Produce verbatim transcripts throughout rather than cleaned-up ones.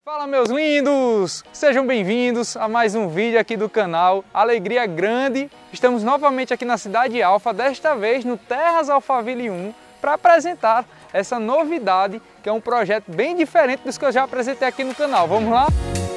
Fala, meus lindos! Sejam bem-vindos a mais um vídeo aqui do canal. Alegria grande! Estamos novamente aqui na Cidade Alfa, desta vez no Terras Alphaville um, para apresentar essa novidade, que é um projeto bem diferente dos que eu já apresentei aqui no canal. Vamos lá?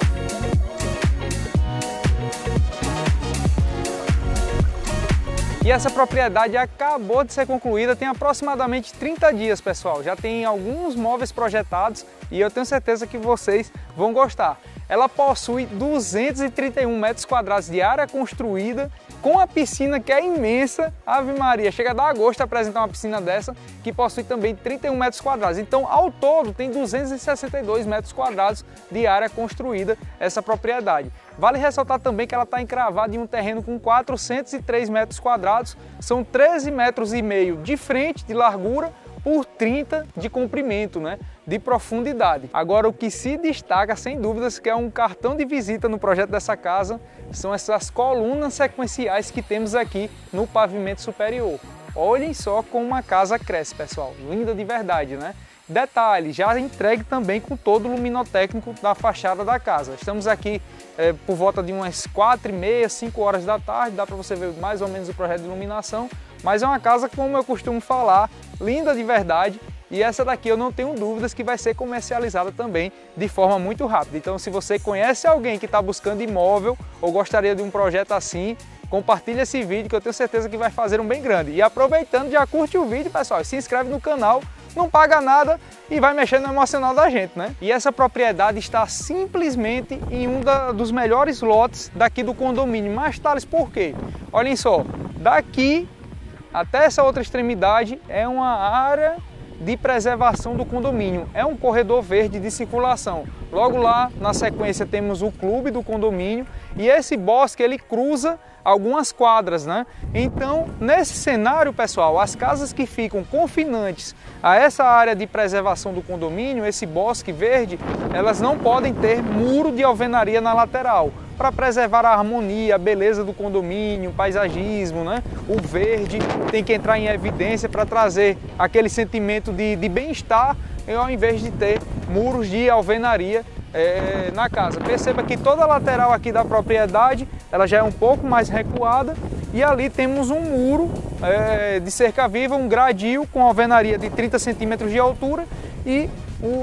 E essa propriedade acabou de ser concluída, tem aproximadamente trinta dias, pessoal. Já tem alguns móveis projetados e eu tenho certeza que vocês vão gostar. Ela possui duzentos e trinta e um metros quadrados de área construída, com a piscina que é imensa. Ave Maria, chega a dar gosto apresentar uma piscina dessa, que possui também trinta e um metros quadrados. Então, ao todo, tem duzentos e sessenta e dois metros quadrados de área construída essa propriedade. Vale ressaltar também que ela está encravada em um terreno com quatrocentos e três metros quadrados, são treze metros e meio de frente de largura por trinta de comprimento, né, de profundidade. Agora, o que se destaca, sem dúvidas, que é um cartão de visita no projeto dessa casa, são essas colunas sequenciais que temos aqui no pavimento superior. Olhem só como uma casa cresce, pessoal, linda de verdade, né? Detalhe, já entregue também com todo o luminotécnico da fachada da casa. Estamos aqui é, por volta de umas quatro e meia, cinco horas da tarde, dá para você ver mais ou menos o projeto de iluminação, mas é uma casa, como eu costumo falar, linda de verdade, e essa daqui eu não tenho dúvidas que vai ser comercializada também de forma muito rápida. Então, se você conhece alguém que está buscando imóvel ou gostaria de um projeto assim, compartilhe esse vídeo que eu tenho certeza que vai fazer um bem grande. E aproveitando, já curte o vídeo, pessoal, se inscreve no canal, não paga nada e vai mexendo no emocional da gente, né? E essa propriedade está simplesmente em um da, dos melhores lotes daqui do condomínio. Mas, Thales, por quê? Olhem só, daqui até essa outra extremidade é uma área de preservação do condomínio, é um corredor verde de circulação. Logo lá na sequência temos o clube do condomínio e esse bosque ele cruza algumas quadras, né? Então, nesse cenário, pessoal, as casas que ficam confinantes a essa área de preservação do condomínio, esse bosque verde, elas não podem ter muro de alvenaria na lateral, para preservar a harmonia, a beleza do condomínio, o paisagismo, né? O verde tem que entrar em evidência para trazer aquele sentimento de, de bem-estar, ao invés de ter muros de alvenaria é, na casa. Perceba que toda a lateral aqui da propriedade, ela já é um pouco mais recuada e ali temos um muro é, de cerca viva, um gradil com alvenaria de trinta centímetros de altura e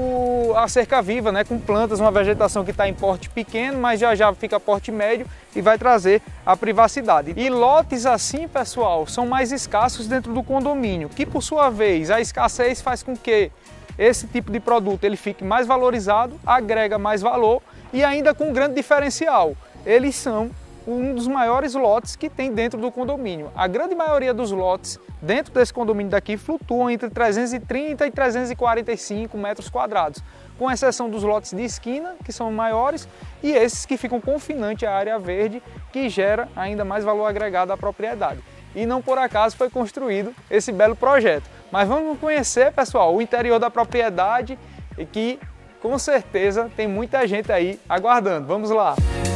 O, a cerca viva, né, com plantas, uma vegetação que está em porte pequeno, mas já já fica porte médio e vai trazer a privacidade. E lotes assim, pessoal, são mais escassos dentro do condomínio, que por sua vez a escassez faz com que esse tipo de produto ele fique mais valorizado, agrega mais valor e ainda com um grande diferencial. Eles são um dos maiores lotes que tem dentro do condomínio. A grande maioria dos lotes dentro desse condomínio daqui flutuam entre trezentos e trinta e trezentos e quarenta e cinco metros quadrados, com exceção dos lotes de esquina, que são maiores, e esses que ficam confinantes à área verde, que gera ainda mais valor agregado à propriedade. E não por acaso foi construído esse belo projeto. Mas vamos conhecer, pessoal, o interior da propriedade, e que com certeza tem muita gente aí aguardando. Vamos lá!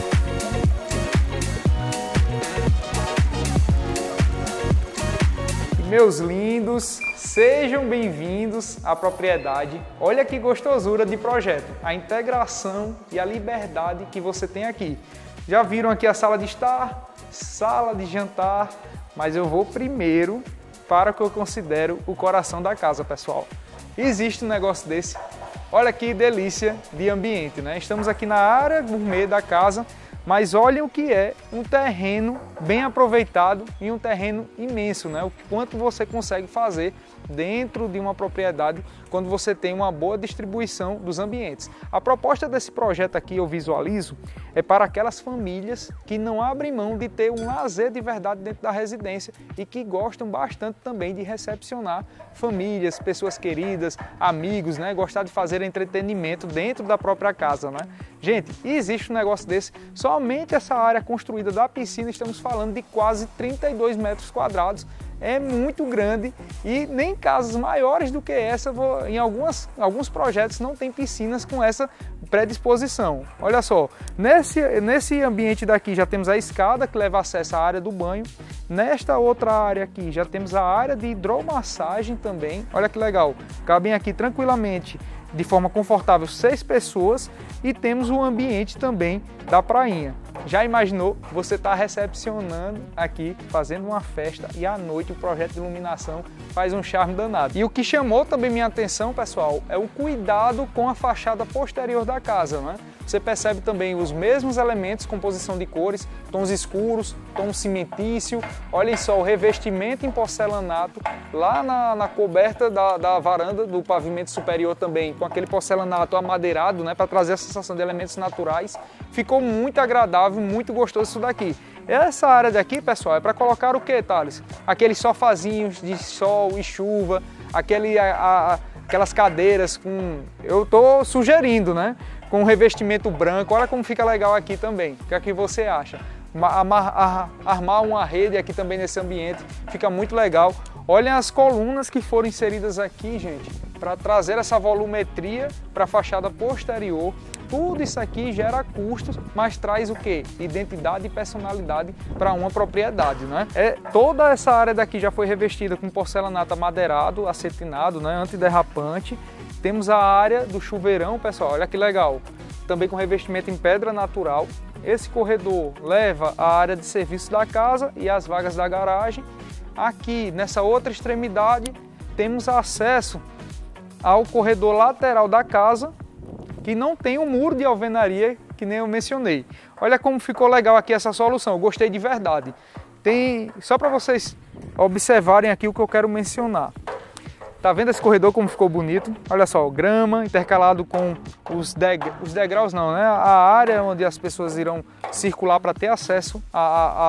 Meus lindos, sejam bem-vindos à propriedade. Olha que gostosura de projeto, a integração e a liberdade que você tem aqui. Já viram aqui a sala de estar, sala de jantar, mas eu vou primeiro para o que eu considero o coração da casa, pessoal. Existe um negócio desse? Olha que delícia de ambiente, né? Estamos aqui na área gourmet da casa, mas olhem o que é um terreno bem aproveitado e um terreno imenso, né? O quanto você consegue fazer dentro de uma propriedade quando você tem uma boa distribuição dos ambientes. A proposta desse projeto aqui, eu visualizo, é para aquelas famílias que não abrem mão de ter um lazer de verdade dentro da residência e que gostam bastante também de recepcionar famílias, pessoas queridas, amigos, né? Gostar de fazer entretenimento dentro da própria casa, né? Gente, existe um negócio desse, somente essa área construída da piscina, estamos falando de quase trinta e dois metros quadrados, é muito grande e nem casas maiores do que essa, em algumas, alguns projetos não tem piscinas com essa predisposição. Olha só, nesse, nesse ambiente daqui já temos a escada que leva acesso à área do banho, nesta outra área aqui já temos a área de hidromassagem também, olha que legal, cabem aqui tranquilamente de forma confortável seis pessoas e temos o ambiente também da prainha. Já imaginou você estar recepcionando aqui, fazendo uma festa e à noite o projeto de iluminação faz um charme danado. E o que chamou também minha atenção, pessoal, é o cuidado com a fachada posterior da casa, né? Você percebe também os mesmos elementos, composição de cores, tons escuros, tom cimentício. Olhem só o revestimento em porcelanato lá na, na coberta da, da varanda do pavimento superior também, com aquele porcelanato amadeirado, né, para trazer a sensação de elementos naturais. Ficou muito agradável, muito gostoso isso daqui. Essa área daqui, pessoal, é para colocar o que, Thales? Aqueles sofazinhos de sol e chuva, aquele, a, a, aquelas cadeiras com... Eu estou sugerindo, né? Com revestimento branco. Olha como fica legal aqui também. O que é que você acha? Armar, armar uma rede aqui também nesse ambiente fica muito legal. Olhem as colunas que foram inseridas aqui, gente, para trazer essa volumetria para a fachada posterior. Tudo isso aqui gera custos, mas traz o quê? Identidade e personalidade para uma propriedade, né? É, toda essa área daqui já foi revestida com porcelanato amadeirado, acetinado, né? Antiderrapante. Temos a área do chuveirão, pessoal, olha que legal. Também com revestimento em pedra natural. Esse corredor leva à área de serviço da casa e as vagas da garagem. Aqui, nessa outra extremidade, temos acesso ao corredor lateral da casa, que não tem um muro de alvenaria, que nem eu mencionei. Olha como ficou legal aqui essa solução, eu gostei de verdade. Tem, só para vocês observarem aqui o que eu quero mencionar. Tá vendo esse corredor como ficou bonito? Olha só, grama intercalado com os, deg os degraus não, né? A área onde as pessoas irão circular para ter acesso à,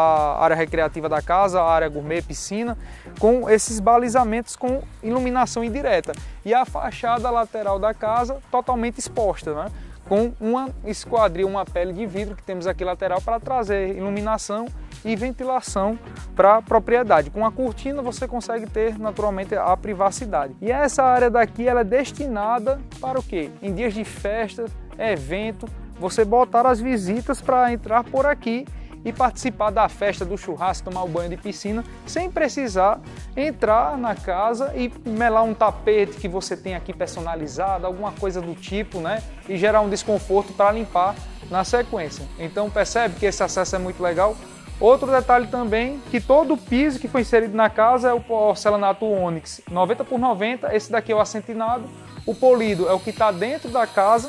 à área recreativa da casa, a área gourmet, piscina, com esses balizamentos com iluminação indireta. E a fachada lateral da casa totalmente exposta, né? Com uma esquadria, uma pele de vidro que temos aqui lateral para trazer iluminação e ventilação para a propriedade. Com a cortina você consegue ter naturalmente a privacidade. E essa área daqui ela é destinada para o quê? Em dias de festa, evento, você botar as visitas para entrar por aqui e participar da festa, do churrasco, tomar o banho de piscina, sem precisar entrar na casa e melar um tapete que você tem aqui personalizado, alguma coisa do tipo, né? E gerar um desconforto para limpar na sequência. Então percebe que esse acesso é muito legal. Outro detalhe também, que todo o piso que foi inserido na casa é o porcelanato ônix noventa por noventa, esse daqui é o acetinado, o polido é o que está dentro da casa.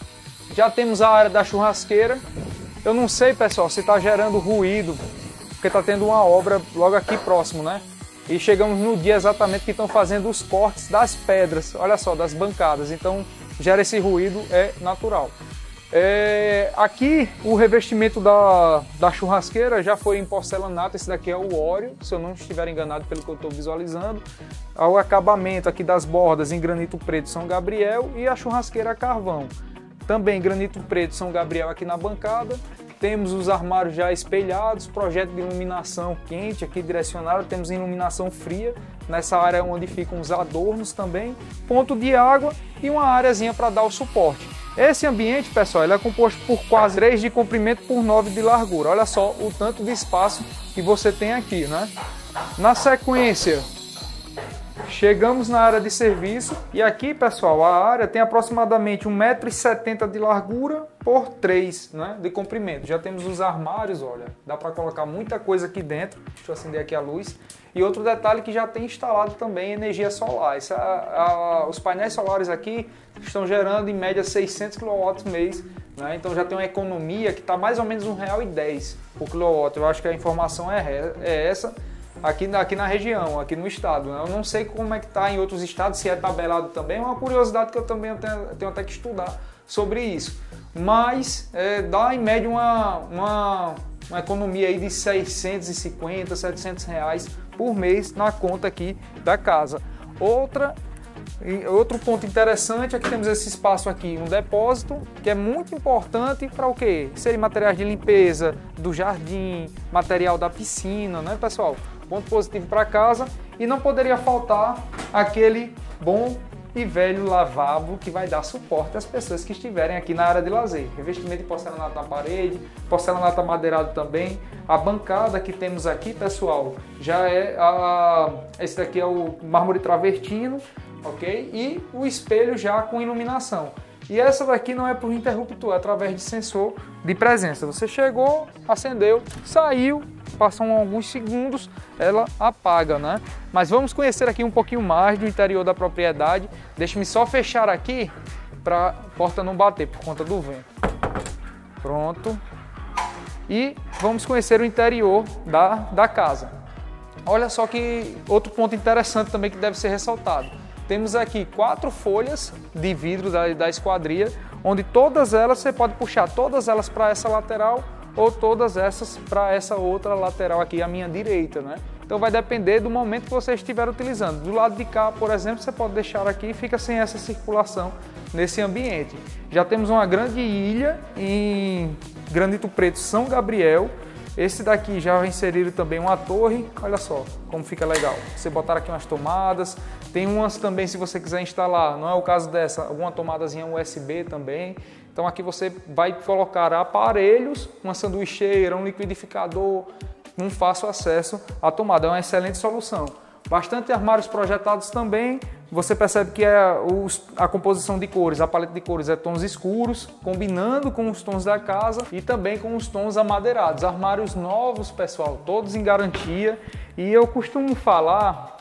Já temos a área da churrasqueira. Eu não sei, pessoal, se está gerando ruído, porque está tendo uma obra logo aqui próximo, né? E chegamos no dia exatamente que estão fazendo os cortes das pedras, olha só, das bancadas, então gera esse ruído, é natural. É, aqui o revestimento da, da churrasqueira já foi em porcelanato, esse daqui é o óleo, se eu não estiver enganado pelo que eu estou visualizando. O acabamento aqui das bordas em granito preto São Gabriel e a churrasqueira a carvão. Também granito preto São Gabriel aqui na bancada. Temos os armários já espelhados, projeto de iluminação quente aqui direcionado, temos iluminação fria nessa área onde ficam os adornos também, ponto de água e uma áreazinha para dar o suporte. Esse ambiente, pessoal, ele é composto por quase três de comprimento por nove de largura. Olha só o tanto de espaço que você tem aqui, né? Na sequência, chegamos na área de serviço e aqui, pessoal, a área tem aproximadamente um metro e setenta de largura por três, né, de comprimento. Já temos os armários, olha, dá para colocar muita coisa aqui dentro. Deixa eu acender aqui a luz. E outro detalhe que já tem instalado também energia solar. Essa, a, a, os painéis solares aqui estão gerando em média seiscentos quilowatts mês, né? Então já tem uma economia que está mais ou menos um real e dez por quilowatt. Eu acho que a informação é, é essa. Aqui, aqui na região, aqui no estado. Eu não sei como é que está em outros estados, se é tabelado também. É uma curiosidade que eu também tenho, tenho até que estudar sobre isso. Mas é, dá em média uma, uma, uma economia aí de seiscentos e cinquenta, setecentos reais por mês na conta aqui da casa. Outra, outro ponto interessante é que temos esse espaço aqui, um depósito, que é muito importante para o quê? Serem materiais de limpeza do jardim, material da piscina, né, pessoal? Ponto positivo para casa. E não poderia faltar aquele bom e velho lavabo que vai dar suporte às pessoas que estiverem aqui na área de lazer. Revestimento de porcelanato na parede, porcelanato amadeirado também. A bancada que temos aqui, pessoal, já é a... esse daqui é o mármore travertino, ok? E o espelho já com iluminação. E essa daqui não é por interruptor, é através de sensor de presença. Você chegou, acendeu, saiu, passam alguns segundos, ela apaga, né? Mas vamos conhecer aqui um pouquinho mais do interior da propriedade. Deixe-me só fechar aqui para a porta não bater por conta do vento. Pronto. E vamos conhecer o interior da, da casa. Olha só que outro ponto interessante também que deve ser ressaltado. Temos aqui quatro folhas de vidro da, da esquadria, onde todas elas, você pode puxar todas elas para essa lateral ou todas essas para essa outra lateral aqui à minha direita, né? Então vai depender do momento que você estiver utilizando. Do lado de cá, por exemplo, você pode deixar aqui e fica sem essa circulação nesse ambiente. Já temos uma grande ilha em granito preto São Gabriel. Esse daqui já inseriram também uma torre, olha só como fica legal. Você botar aqui umas tomadas, tem umas também se você quiser instalar, não é o caso dessa, alguma tomadazinha U S B também. Então aqui você vai colocar aparelhos, uma sanduicheira, um liquidificador, um fácil acesso à tomada, é uma excelente solução. Bastante armários projetados também, você percebe que é os, a composição de cores, a paleta de cores é tons escuros, combinando com os tons da casa e também com os tons amadeirados. Armários novos, pessoal, todos em garantia. E eu costumo falar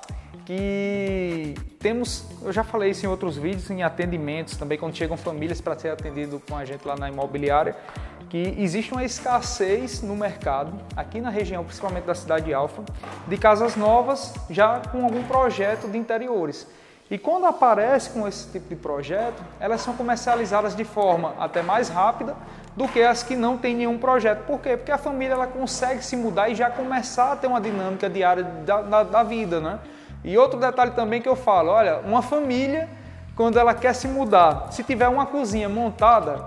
que temos, eu já falei isso em outros vídeos, em atendimentos também, quando chegam famílias para ser atendido com a gente lá na imobiliária, que existe uma escassez no mercado, aqui na região, principalmente da cidade de Alfa, de casas novas já com algum projeto de interiores. E quando aparece com esse tipo de projeto, elas são comercializadas de forma até mais rápida do que as que não têm nenhum projeto. Por quê? Porque a família ela consegue se mudar e já começar a ter uma dinâmica diária da, da, da vida, né? E outro detalhe também que eu falo, olha, uma família, quando ela quer se mudar, se tiver uma cozinha montada,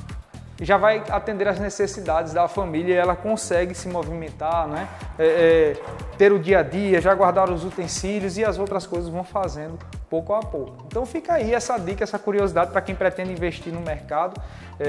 já vai atender às necessidades da família e ela consegue se movimentar, né? É, é, ter o dia a dia, já guardar os utensílios e as outras coisas vão fazendo pouco a pouco. Então fica aí essa dica, essa curiosidade para quem pretende investir no mercado,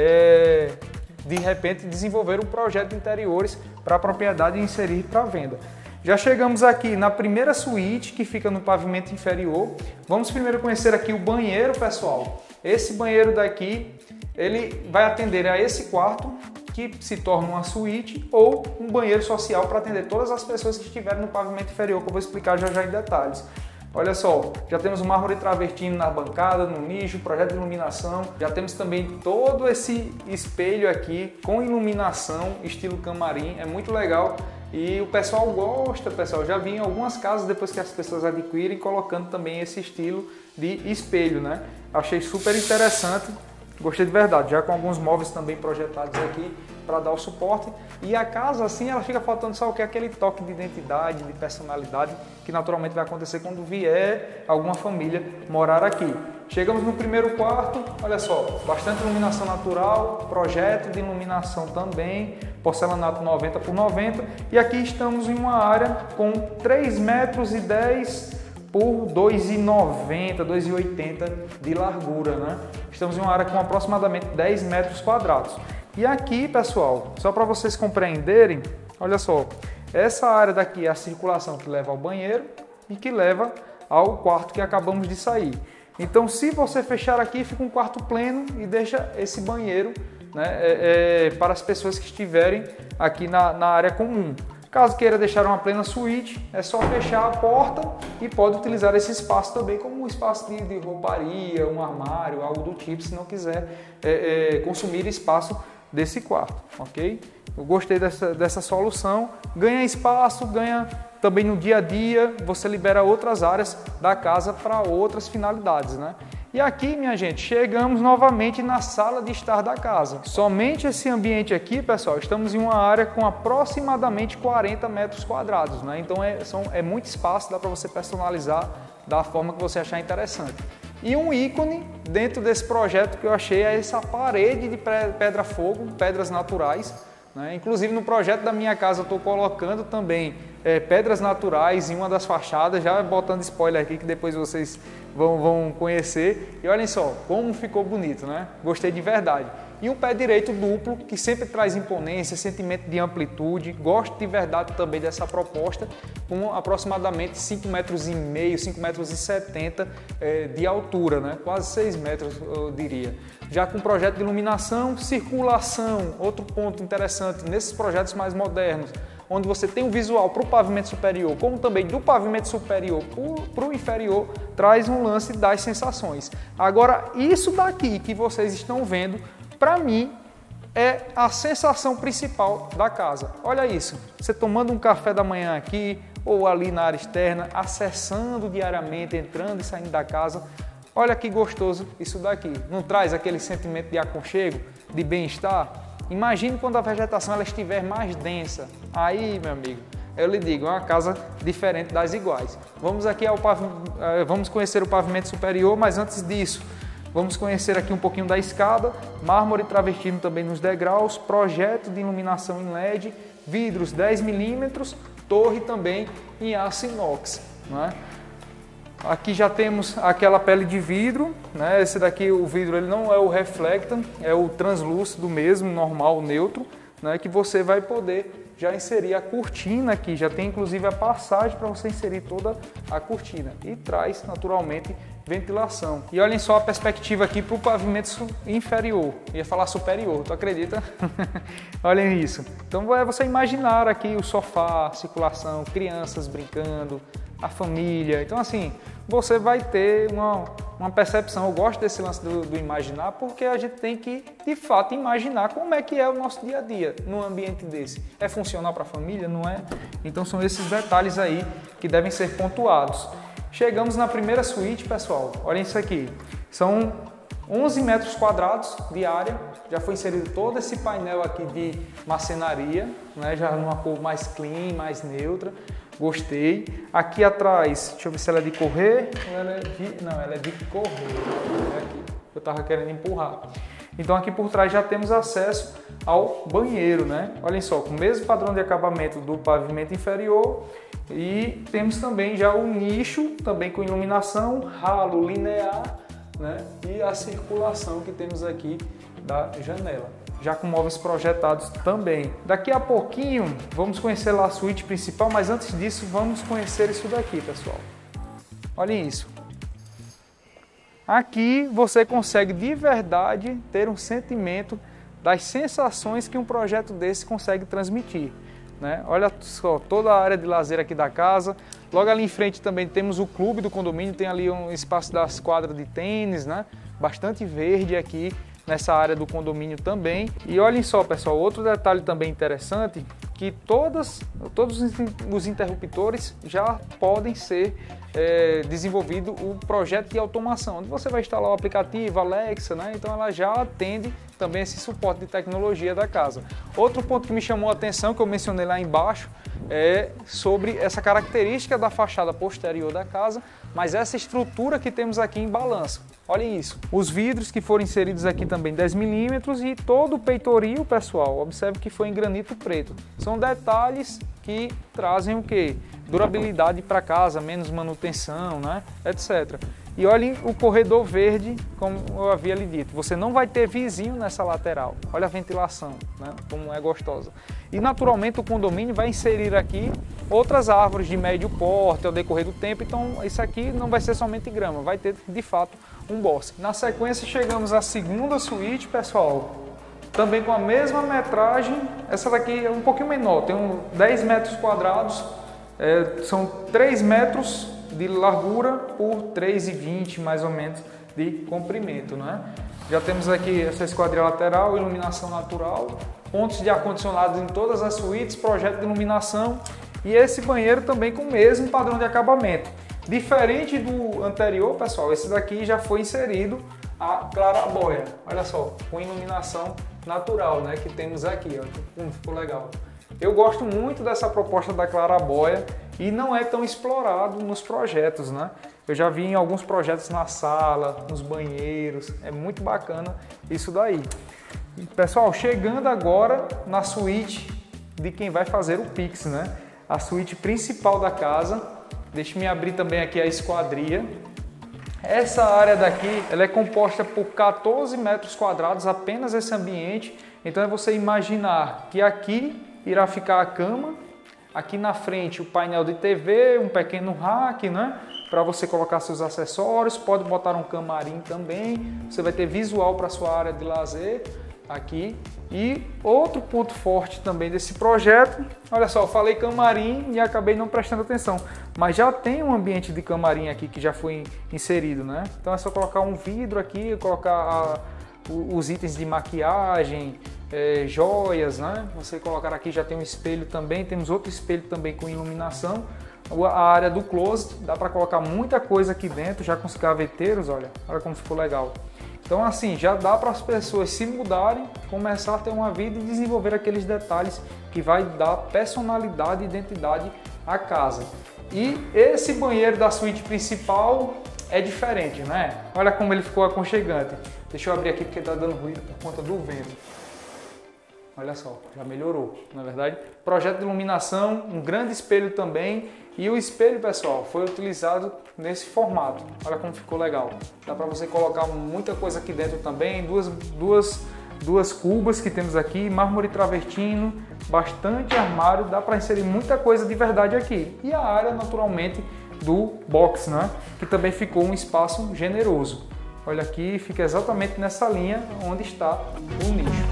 é, de repente desenvolver um projeto de interiores para a propriedade e inserir para venda. Já chegamos aqui na primeira suíte que fica no pavimento inferior. Vamos primeiro conhecer aqui o banheiro, pessoal. Esse banheiro daqui, ele vai atender a esse quarto, que se torna uma suíte ou um banheiro social para atender todas as pessoas que estiverem no pavimento inferior, que eu vou explicar já já em detalhes. Olha só, já temos o mármore travertino na bancada, no nicho, projeto de iluminação. Já temos também todo esse espelho aqui com iluminação, estilo camarim, é muito legal. E o pessoal gosta, pessoal. Já vi em algumas casas, depois que as pessoas adquirem, colocando também esse estilo de espelho, né? Achei super interessante. Gostei de verdade, já com alguns móveis também projetados aqui para dar o suporte. E a casa, assim, ela fica faltando só o que? Aquele toque de identidade, de personalidade, que naturalmente vai acontecer quando vier alguma família morar aqui. Chegamos no primeiro quarto, olha só, bastante iluminação natural, projeto de iluminação também, porcelanato noventa por noventa. E aqui estamos em uma área com três metros e dez por dois metros e noventa, dois metros e oitenta de largura, né? Estamos em uma área com aproximadamente dez metros quadrados. E aqui, pessoal, só para vocês compreenderem, olha só, essa área daqui é a circulação que leva ao banheiro e que leva ao quarto que acabamos de sair. Então, se você fechar aqui, fica um quarto pleno e deixa esse banheiro, né, é, é, para as pessoas que estiverem aqui na, na área comum. Caso queira deixar uma plena suíte, é só fechar a porta e pode utilizar esse espaço também como um espaço de, de rouparia, um armário, algo do tipo, se não quiser é, é, consumir espaço desse quarto, ok? Eu gostei dessa, dessa solução, ganha espaço, ganha também no dia a dia, você libera outras áreas da casa para outras finalidades, né? E aqui, minha gente, chegamos novamente na sala de estar da casa. Somente esse ambiente aqui, pessoal, estamos em uma área com aproximadamente quarenta metros quadrados, né? Então é, são, é muito espaço, dá para você personalizar da forma que você achar interessante. E um ícone dentro desse projeto que eu achei é essa parede de pedra-fogo, pedras naturais, né? Inclusive no projeto da minha casa eu estou colocando também é, pedras naturais em uma das fachadas, já botando spoiler aqui que depois vocês vão, vão conhecer. E olhem só como ficou bonito, né? Gostei de verdade. E um pé direito duplo, que sempre traz imponência, sentimento de amplitude. Gosto de verdade também dessa proposta, com aproximadamente cinco metros e meio, cinco metros e setenta é, de altura, né? Quase seis metros eu diria. Já com projeto de iluminação, circulação, outro ponto interessante nesses projetos mais modernos, onde você tem um visual para o pavimento superior, como também do pavimento superior para o inferior, traz um lance das sensações. Agora, isso daqui que vocês estão vendo, para mim, é a sensação principal da casa. Olha isso, você tomando um café da manhã aqui, ou ali na área externa, acessando diariamente, entrando e saindo da casa. Olha que gostoso isso daqui. Não traz aquele sentimento de aconchego, de bem-estar? Imagine quando a vegetação ela estiver mais densa. Aí, meu amigo, eu lhe digo, é uma casa diferente das iguais. Vamos aqui ao pavimento, vamos conhecer o pavimento superior, mas antes disso, vamos conhecer aqui um pouquinho da escada, mármore travestido também nos degraus, projeto de iluminação em L E D, vidros dez milímetros, torre também em aço inox, não é? Aqui já temos aquela pele de vidro, né? Esse daqui, o vidro, ele não é o reflectant, é o translúcido mesmo, normal, neutro, né? Que você vai poder já inserir a cortina aqui, já tem inclusive a passagem para você inserir toda a cortina e traz naturalmente ventilação. E olhem só a perspectiva aqui para o pavimento inferior, ia falar superior, tu acredita? Olhem isso. Então é você imaginar aqui o sofá, circulação, crianças brincando, a família. Então assim, você vai ter uma, uma percepção. Eu gosto desse lance do, do imaginar, porque a gente tem que, de fato, imaginar como é que é o nosso dia a dia num ambiente desse. É funcional para a família? Não é? Então são esses detalhes aí que devem ser pontuados. Chegamos na primeira suíte, pessoal. Olhem isso aqui. São onze metros quadrados de área. Já foi inserido todo esse painel aqui de marcenaria, né? Já numa cor mais clean, mais neutra. Gostei. Aqui atrás, deixa eu ver se ela é de correr. Ela é de... Não, ela é de correr. É aqui. Eu estava querendo empurrar. Então aqui por trás já temos acesso ao banheiro, né? Olhem só, com o mesmo padrão de acabamento do pavimento inferior. E temos também já o nicho, também com iluminação, ralo linear, né? E a circulação que temos aqui da janela, já com móveis projetados também. Daqui a pouquinho vamos conhecer lá a suíte principal, mas antes disso vamos conhecer isso daqui, pessoal. Olhem isso. Aqui você consegue de verdade ter um sentimento das sensações que um projeto desse consegue transmitir, né? Olha só, toda a área de lazer aqui da casa. Logo ali em frente também temos o clube do condomínio, tem ali um espaço das quadras de tênis, né? Bastante verde aqui nessa área do condomínio também. E olhem só, pessoal, outro detalhe também interessante, que todas, todos os interruptores já podem ser é, desenvolvido o projeto de automação, onde você vai instalar o aplicativo Alexa, né? Então ela já atende também esse suporte de tecnologia da casa. Outro ponto que me chamou a atenção, que eu mencionei lá embaixo, é sobre essa característica da fachada posterior da casa, mas essa estrutura que temos aqui em balanço. Olhem isso. Os vidros que foram inseridos aqui também dez milímetros e todo o peitoril, pessoal, observe que foi em granito preto. São detalhes que trazem o quê? Durabilidade para casa, menos manutenção, né? etcétera. E olhem o corredor verde, como eu havia lhe dito, você não vai ter vizinho nessa lateral. Olha a ventilação, né? Como é gostosa. E naturalmente o condomínio vai inserir aqui outras árvores de médio porte ao decorrer do tempo, então isso aqui não vai ser somente grama, vai ter de fato um bosque. Na sequência chegamos à segunda suíte, pessoal, também com a mesma metragem. Essa daqui é um pouquinho menor, tem uns dez metros quadrados, é, são três metros de largura por três e vinte mais ou menos de comprimento, né? Já temos aqui essa esquadria lateral, iluminação natural, pontos de ar-condicionado em todas as suítes, projeto de iluminação e esse banheiro também com o mesmo padrão de acabamento. Diferente do anterior, pessoal, esse daqui já foi inserido a clarabóia, olha só, com iluminação natural, né, que temos aqui, ó, hum, ficou legal. Eu gosto muito dessa proposta da clarabóia e não é tão explorado nos projetos, né? Eu já vi em alguns projetos na sala, nos banheiros, é muito bacana isso daí. Pessoal, chegando agora na suíte de quem vai fazer o Pix, né? A suíte principal da casa. Deixe-me abrir também aqui a esquadria. Essa área daqui, ela é composta por quatorze metros quadrados, apenas esse ambiente. Então é você imaginar que aqui irá ficar a cama, aqui na frente o painel de T V, um pequeno rack, né? Para você colocar seus acessórios, pode botar um camarim também, você vai ter visual para sua área de lazer aqui. E outro ponto forte também desse projeto, olha só, eu falei camarim e acabei não prestando atenção, mas já tem um ambiente de camarim aqui que já foi inserido, né? Então é só colocar um vidro aqui, colocar a, os itens de maquiagem, é, joias, né? Você colocar aqui, já tem um espelho também, temos outro espelho também com iluminação. A área do closet, dá para colocar muita coisa aqui dentro, já com os gaveteiros, olha, olha como ficou legal. Então assim, já dá para as pessoas se mudarem, começar a ter uma vida e desenvolver aqueles detalhes que vai dar personalidade e identidade à casa. E esse banheiro da suíte principal é diferente, né? Olha como ele ficou aconchegante. Deixa eu abrir aqui porque está dando ruído por conta do vento. Olha só, já melhorou, na verdade. Projeto de iluminação, um grande espelho também. E o espelho, pessoal, foi utilizado nesse formato. Olha como ficou legal. Dá para você colocar muita coisa aqui dentro também. Duas, duas, duas cubas que temos aqui, mármore travertino, bastante armário. Dá para inserir muita coisa de verdade aqui. E a área, naturalmente, do box, né? Que também ficou um espaço generoso. Olha aqui, fica exatamente nessa linha onde está o nicho.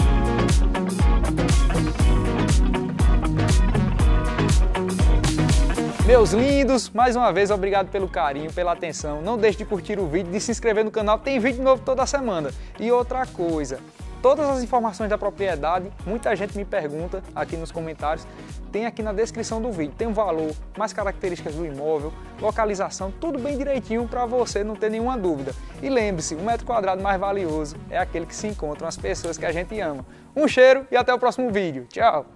Meus lindos, mais uma vez obrigado pelo carinho, pela atenção. Não deixe de curtir o vídeo, de se inscrever no canal, tem vídeo novo toda semana. E outra coisa, todas as informações da propriedade, muita gente me pergunta aqui nos comentários, tem aqui na descrição do vídeo. Tem um valor, mais características do imóvel, localização, tudo bem direitinho para você não ter nenhuma dúvida. E lembre-se, o metro quadrado mais valioso é aquele que se encontram as pessoas que a gente ama. Um cheiro e até o próximo vídeo. Tchau!